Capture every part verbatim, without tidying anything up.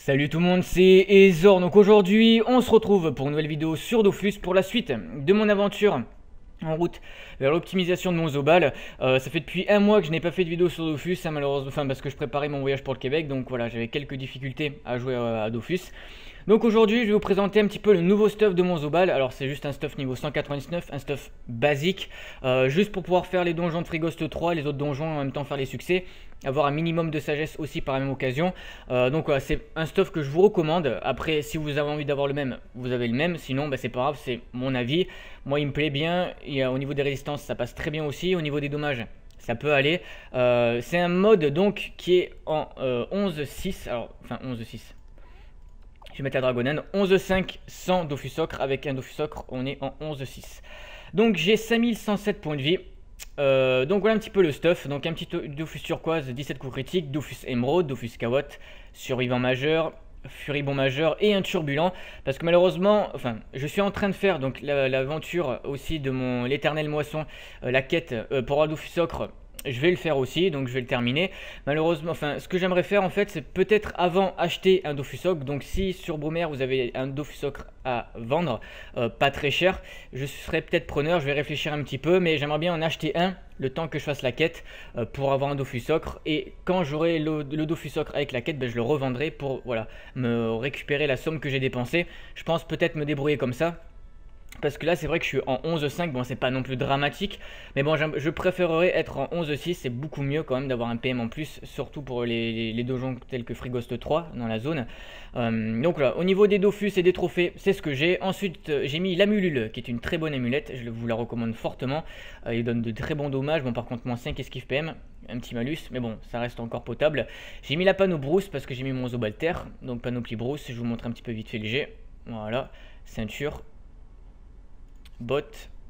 Salut tout le monde, c'est Ezor. Donc aujourd'hui, on se retrouve pour une nouvelle vidéo sur Dofus pour la suite de mon aventure en route vers l'optimisation de mon Zobal. Euh, ça fait depuis un mois que je n'ai pas fait de vidéo sur Dofus, hein, malheureusement, enfin parce que je préparais mon voyage pour le Québec, donc voilà, j'avais quelques difficultés à jouer à, à Dofus. Donc aujourd'hui, je vais vous présenter un petit peu le nouveau stuff de mon Zobal. Alors c'est juste un stuff niveau cent quatre-vingt-dix-neuf, un stuff basique, euh, juste pour pouvoir faire les donjons de Frigost trois, les autres donjons en même temps faire les succès, avoir un minimum de sagesse aussi par la même occasion. Euh, donc voilà, c'est un stuff que je vous recommande. Après, si vous avez envie d'avoir le même, vous avez le même. Sinon, bah, c'est pas grave, c'est mon avis. Moi, il me plaît bien. Et, euh, au niveau des résistances, ça passe très bien aussi. Au niveau des dommages, ça peut aller. Euh, c'est un mode donc qui est en euh, onze six. Alors, enfin onze six. Je vais mettre la Dragonne. onze cinq sans Dofus Ocre. Avec un Dofus Ocre, on est en onze six. Donc j'ai cinq mille cent sept points de vie. Euh, donc voilà un petit peu le stuff. Donc un petit Dofus turquoise, dix-sept coups critiques, Dofus émeraude, Dofus Kawot, survivant majeur, furibond majeur et un turbulent. Parce que malheureusement, enfin, je suis en train de faire donc l'aventure aussi de mon l'éternelle moisson, euh, la quête euh, pour avoir Dofus Ocre. Je vais le faire aussi, donc je vais le terminer. Malheureusement, enfin, ce que j'aimerais faire en fait, c'est peut-être avant acheter un Dofus Ocre. Donc si sur Brumaire vous avez un Dofus Ocre à vendre, euh, pas très cher, je serais peut-être preneur. Je vais réfléchir un petit peu, mais j'aimerais bien en acheter un le temps que je fasse la quête euh, pour avoir un Dofus Ocre. Et quand j'aurai le, le Dofus Ocre avec la quête, ben, je le revendrai pour voilà, me récupérer la somme que j'ai dépensée. Je pense peut-être me débrouiller comme ça. Parce que là c'est vrai que je suis en onze cinq, bon c'est pas non plus dramatique, mais bon je préférerais être en onze six, c'est beaucoup mieux quand même d'avoir un P M en plus, surtout pour les, les, les donjons tels que Frigost trois dans la zone. Euh, donc là, au niveau des Dofus et des trophées, c'est ce que j'ai. Ensuite euh, j'ai mis l'amulule, qui est une très bonne amulette, je vous la recommande fortement, euh, il donne de très bons dommages, bon par contre moins cinq esquive P M, un petit malus, mais bon ça reste encore potable. J'ai mis la panoplie parce que j'ai mis mon Zobalter, donc panoplie brousse, je vous montre un petit peu vite fait léger, voilà, ceinture. Bot,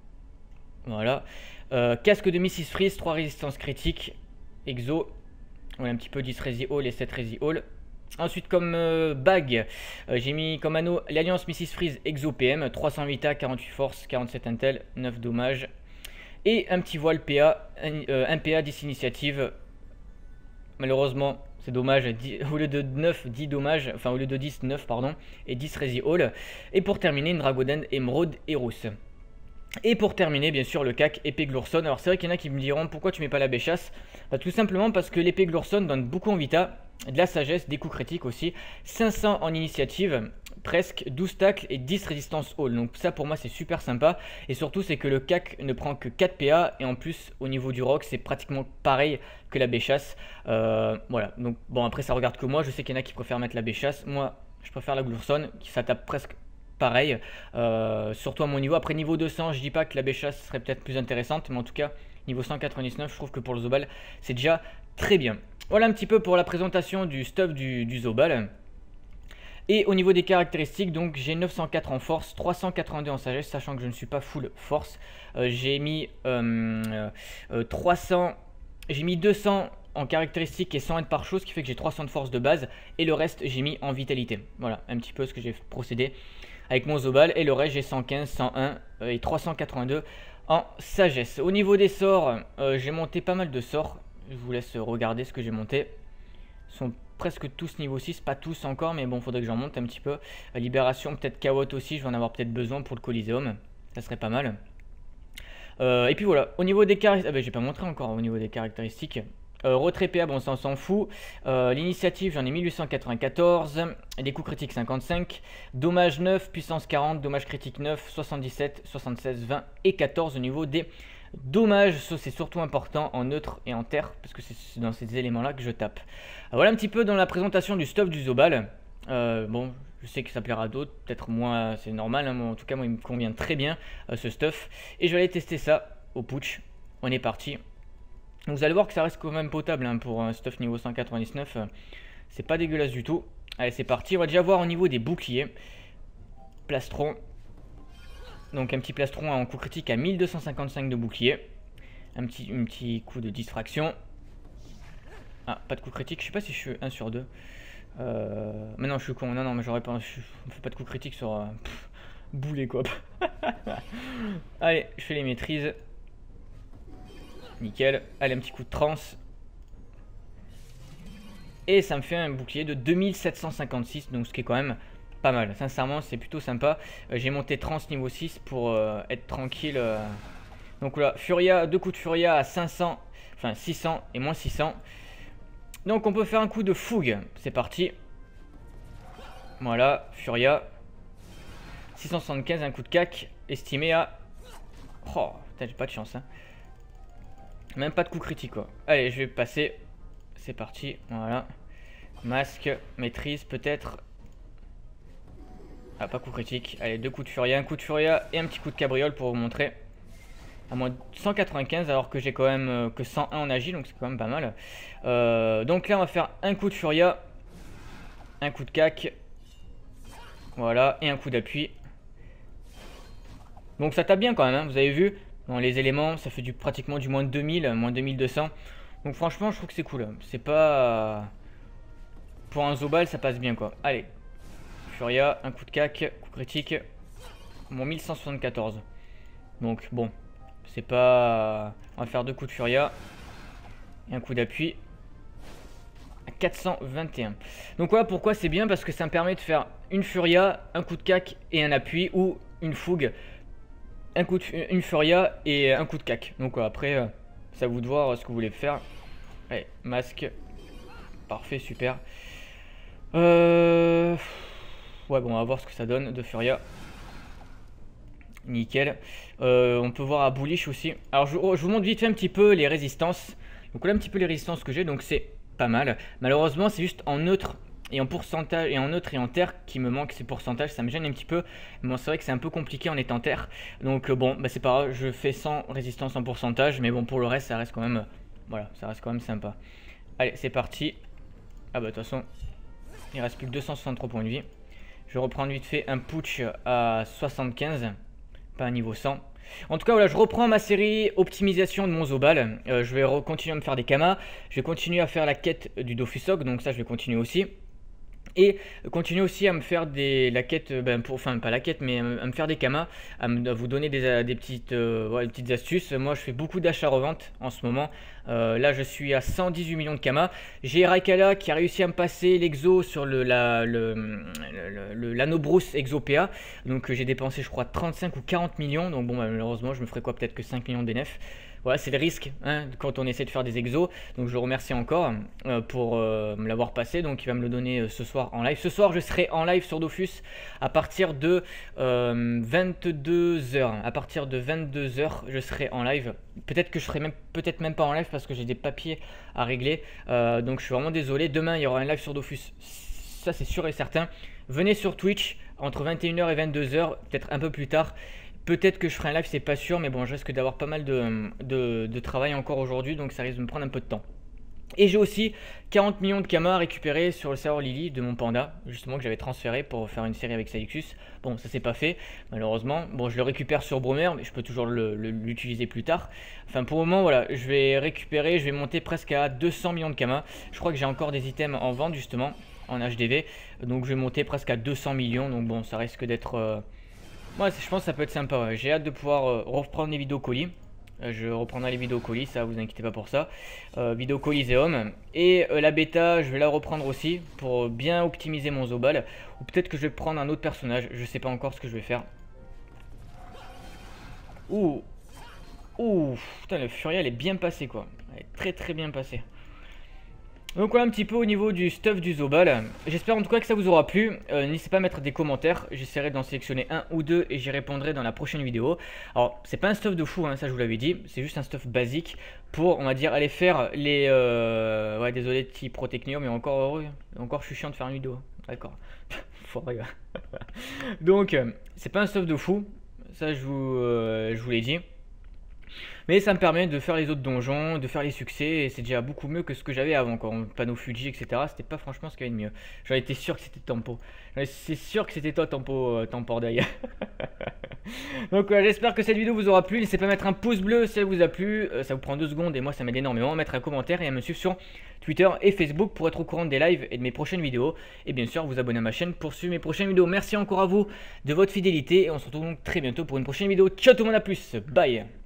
voilà, euh, casque de Missis Freeze, trois résistances critiques, exo, voilà un petit peu dix Resi Hall et sept Resi Hall. Ensuite comme euh, bague, euh, j'ai mis comme anneau l'Alliance Missis Freeze Exo P M, trois cents Vita, quarante-huit Force, quarante-sept Intel, neuf dommages. Et un petit voile P A, un, euh, un P A dix initiative. Malheureusement, c'est dommage, dix, au lieu de neuf, dix dommages, enfin au lieu de dix, neuf pardon, et dix Resi Hall. Et pour terminer, une Dragonne Émeraude et Rousse. Et pour terminer, bien sûr, le C A C épée Glourson. Alors c'est vrai qu'il y en a qui me diront pourquoi tu mets pas la béchasse. Bah, tout simplement parce que l'épée Glourson donne beaucoup en vita, de la sagesse, des coups critiques aussi, cinq cents en initiative, presque douze tacles et dix résistance all. Donc ça pour moi c'est super sympa. Et surtout c'est que le C A C ne prend que quatre P A et en plus au niveau du rock c'est pratiquement pareil que la béchasse. Euh, voilà, donc bon après ça regarde que moi, je sais qu'il y en a qui préfèrent mettre la béchasse. Moi je préfère la Glourson qui ça tape presque pareil, euh, surtout à mon niveau. Après niveau deux cents, je dis pas que la béchasse serait peut-être plus intéressante, mais en tout cas niveau cent quatre-vingt-dix-neuf, je trouve que pour le Zobal c'est déjà très bien. Voilà un petit peu pour la présentation du stuff du, du Zobal. Et au niveau des caractéristiques, donc j'ai neuf cent quatre en force, trois cent quatre-vingt-deux en sagesse, sachant que je ne suis pas full force. Euh, j'ai mis euh, euh, trois cents, j'ai mis deux cents en caractéristiques et cent être par chose, ce qui fait que j'ai trois cents de force de base, et le reste j'ai mis en vitalité. Voilà un petit peu ce que j'ai procédé avec mon Zobal, et le reste j'ai cent quinze, cent un euh, et trois cent quatre-vingt-deux en sagesse. Au niveau des sorts, euh, j'ai monté pas mal de sorts, je vous laisse regarder ce que j'ai monté. Ils sont presque tous niveau six, pas tous encore, mais bon faudrait que j'en monte un petit peu. Euh, libération, peut-être Kawot aussi, je vais en avoir peut-être besoin pour le Coliseum, ça serait pas mal. Euh, et puis voilà, au niveau des caractéristiques, ah ben j'ai pas montré encore au niveau des caractéristiques. Euh, retrait P A, bon ça on s'en fout. Euh, L'initiative j'en ai mille huit cent quatre-vingt-quatorze. Des coups critiques cinquante-cinq. Dommage neuf, puissance quarante, dommage critique neuf, soixante-dix-sept, soixante-seize, vingt et quatorze au niveau des dommages. Ça c'est surtout important en neutre et en terre, parce que c'est dans ces éléments là que je tape. Euh, voilà un petit peu dans la présentation du stuff du Zobal. Euh, bon, je sais que ça plaira à d'autres, peut-être moins, c'est normal, hein, moi, en tout cas moi il me convient très bien euh, ce stuff. Et je vais aller tester ça au putsch. On est parti. Vous allez voir que ça reste quand même potable hein, pour un stuff niveau cent quatre-vingt-dix-neuf. Euh, c'est pas dégueulasse du tout. Allez, c'est parti. On va déjà voir au niveau des boucliers. Plastron. Donc un petit plastron en coup critique à mille deux cent cinquante-cinq de bouclier. Un petit, un petit coup de distraction. Ah, pas de coup critique. Je sais pas si je suis un sur deux. Euh... Mais non, je suis con. Non, non, mais j'aurais pas. Je... On fait pas de coup critique sur. Euh... Pff, boulet quoi. Allez, je fais les maîtrises. Nickel. Allez, un petit coup de transe. et ça me fait un bouclier de deux mille sept cent cinquante-six, donc ce qui est quand même pas mal. Sincèrement, c'est plutôt sympa. Euh, J'ai monté trans niveau six pour euh, être tranquille. Euh. Donc voilà, Furia, deux coups de Furia à cinq cents, enfin six cents et moins six cents. Donc on peut faire un coup de fougue. C'est parti. Voilà, Furia. six cent soixante-quinze, un coup de cac, estimé à... Oh, putain, j'ai pas de chance, hein. Même pas de coup critique, quoi. Allez, je vais passer. C'est parti, voilà. Masque, maîtrise, peut-être. Ah, pas coup critique. Allez, deux coups de Furia, un coup de Furia et un petit coup de cabriole pour vous montrer. À moins de cent quatre-vingt-quinze, alors que j'ai quand même euh, que cent un en agile, donc c'est quand même pas mal. Euh, donc là, on va faire un coup de Furia, un coup de cac. Voilà, et un coup d'appui. Donc ça tape bien quand même, hein, vous avez vu. Dans les éléments, ça fait du, pratiquement du moins de deux mille, moins deux mille deux cents. Donc franchement, je trouve que c'est cool. C'est pas... Pour un Zobal, ça passe bien, quoi. Allez. Furia, un coup de cac, coup critique. Mon mille cent soixante-quatorze. Donc bon, c'est pas... On va faire deux coups de Furia. Et un coup d'appui. À quatre cent vingt et un. Donc voilà pourquoi c'est bien, parce que ça me permet de faire une Furia, un coup de cac et un appui, ou une fougue, un coup de, une Furia et un coup de cac. Donc voilà, après, euh, c'est à vous de voir ce que vous voulez faire. Allez, masque. Parfait, super. Euh... Ouais, bon, on va voir ce que ça donne de Furia. Nickel. Euh, on peut voir à Bullish aussi. Alors, je, je vous montre vite fait un petit peu les résistances. Donc, voilà un petit peu les résistances que j'ai. Donc, c'est pas mal. Malheureusement, c'est juste en neutre et en pourcentage et en neutre et en terre qui me manque ces pourcentages. Ça me gêne un petit peu. Bon, c'est vrai que c'est un peu compliqué en étant terre. Donc, euh, bon, bah, c'est pas grave. Je fais sans résistance en pourcentage. Mais bon, pour le reste, ça reste quand même. Euh, voilà, ça reste quand même sympa. Allez, c'est parti. Ah, bah, de toute façon, il reste plus que deux cent soixante-trois points de vie. Je vais reprendre vite fait un putsch à soixante-quinze. Pas à niveau cent. En tout cas, voilà, je reprends ma série optimisation de mon Zobal. Euh, je vais continuer à me faire des kamas. Je vais continuer à faire la quête du Dofusok. Donc ça, je vais continuer aussi. Et continuer aussi à me faire des, la quête, ben pour, enfin pas la quête, mais à me faire des kamas, à, me, à vous donner des, des, petites, euh, ouais, des petites astuces. Moi je fais beaucoup d'achats-revente en ce moment. Euh, là je suis à cent dix-huit millions de kamas. J'ai Raikala qui a réussi à me passer l'exo sur le, la, le, le, le, l'anneau Bruce Exo P A. Donc euh, j'ai dépensé je crois trente-cinq ou quarante millions. Donc bon bah, malheureusement je me ferai quoi, peut-être que cinq millions de bénéfices. Voilà, c'est le risque hein, quand on essaie de faire des exos. Donc je le remercie encore euh, pour euh, me l'avoir passé. Donc il va me le donner euh, ce soir en live. Ce soir je serai en live sur Dofus à partir de euh, vingt-deux heures. À partir de vingt-deux heures je serai en live. Peut-être que je serai même peut-être même pas en live parce que j'ai des papiers à régler. Euh, donc je suis vraiment désolé. Demain il y aura un live sur Dofus. Ça c'est sûr et certain. Venez sur Twitch entre vingt et une heures et vingt-deux heures, peut-être un peu plus tard. Peut-être que je ferai un live, c'est pas sûr, mais bon, je risque d'avoir pas mal de, de, de travail encore aujourd'hui, donc ça risque de me prendre un peu de temps. Et j'ai aussi quarante millions de kamas à récupérer sur le serveur Lily de mon panda, justement que j'avais transféré pour faire une série avec Salixus. Bon, ça c'est pas fait, malheureusement. Bon, je le récupère sur Bromer, mais je peux toujours l'utiliser plus tard. Enfin, pour le moment, voilà, je vais récupérer, je vais monter presque à deux cents millions de kamas. Je crois que j'ai encore des items en vente, justement, en H D V. Donc je vais monter presque à deux cents millions, donc bon, ça risque d'être... Euh, Moi, je pense que ça peut être sympa. Ouais. J'ai hâte de pouvoir euh, reprendre les vidéos colis. Euh, je reprendrai les vidéos colis, ça vous inquiétez pas pour ça. Euh, vidéo Coliseum. Et euh, la bêta, je vais la reprendre aussi pour bien optimiser mon Zobal. Ou peut-être que je vais prendre un autre personnage. Je sais pas encore ce que je vais faire. Ouh. Ouh. Putain, le Furia, elle est bien passée quoi. Elle est très très bien passée. Donc voilà un petit peu au niveau du stuff du Zobal. J'espère en tout cas que ça vous aura plu. euh, N'hésitez pas à mettre des commentaires. J'essaierai d'en sélectionner un ou deux et j'y répondrai dans la prochaine vidéo. Alors c'est pas un stuff de fou hein, ça je vous l'avais dit. C'est juste un stuff basique pour on va dire aller faire les euh... Ouais désolé petit Protecnio, mais encore heureux. Encore je suis chiant de faire une vidéo. D'accord. Faut regarder. Donc euh, c'est pas un stuff de fou. Ça je vous, euh, je vous l'ai dit. Mais ça me permet de faire les autres donjons, de faire les succès, et c'est déjà beaucoup mieux que ce que j'avais avant, quand panneau Fuji, et cetera. C'était pas franchement ce qu'il y avait de mieux. J'en étais sûr que c'était Tempo. C'est sûr que c'était toi, Tempo, euh, Tempordail. Donc euh, j'espère que cette vidéo vous aura plu. N'hésitez pas à mettre un pouce bleu si elle vous a plu. Euh, ça vous prend deux secondes et moi ça m'aide énormément. À mettre un commentaire et à me suivre sur Twitter et Facebook pour être au courant des lives et de mes prochaines vidéos. Et bien sûr vous abonner à ma chaîne pour suivre mes prochaines vidéos. Merci encore à vous de votre fidélité et on se retrouve donc très bientôt pour une prochaine vidéo. Ciao tout le monde, à plus, bye.